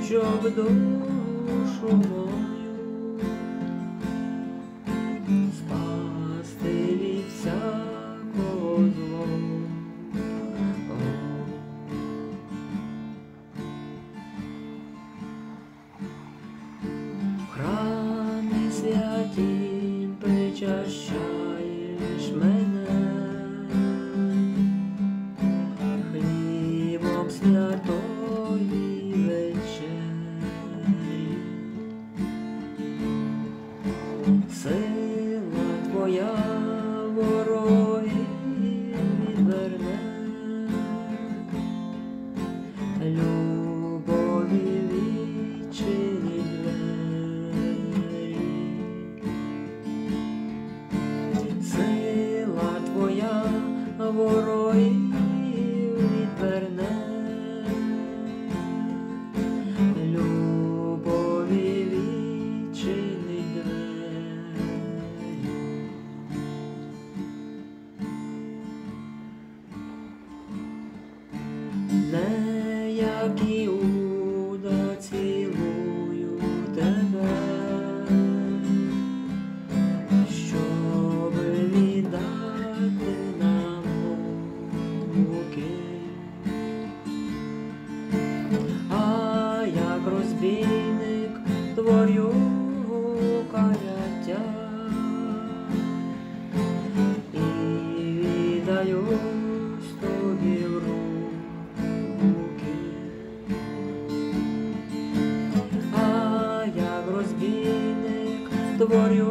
щоб душу мою спасти від всякого злого. В храмі святім причащаєш мене хлібом святої вечері. Сила твоя ворогів відверне, любові відчинить двері. Сила твоя ворогів відверне, любові відчинить двері. Не як Іуда цілую тебе, щоб віддати нам муки, а як розбійник твою каяття і віддаюсь тобі в руки. Розбійник творю